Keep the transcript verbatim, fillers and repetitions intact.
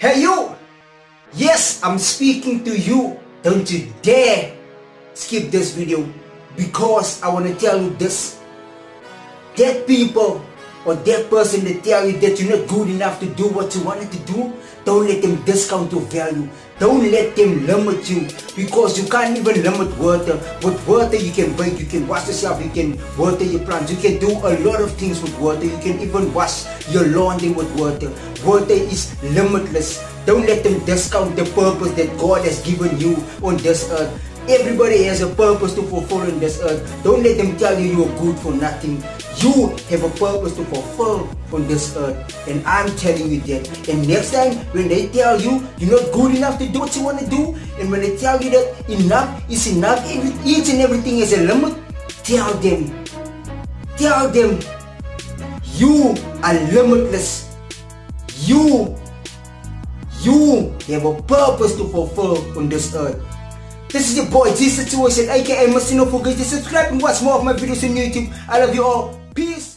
Hey you! Yes, I'm speaking to you. Don't you dare skip this video, because I want to tell you this. That people or that person that tell you that you're not good enough to do what you wanted to do, don't let them discount your value. Don't let them limit you, because you can't even limit water. With water you can bake, you can wash yourself, you can water your plants, you can do a lot of things with water. You can even wash your laundry with water. Water is limitless. Don't let them discount the purpose that God has given you on this earth. Everybody has a purpose to fulfill on this earth. Don't let them tell you you're good for nothing. You have a purpose to fulfill on this earth, and I'm telling you that. And next time when they tell you you're not good enough to do what you want to do, and when they tell you that enough is enough, each and everything is a limit, tell them, tell them you are limitless. You, you have a purpose to fulfill on this earth. This is your boy G Situation, aka Must. Don't forget to subscribe and watch more of my videos on YouTube. I love you all. Peace.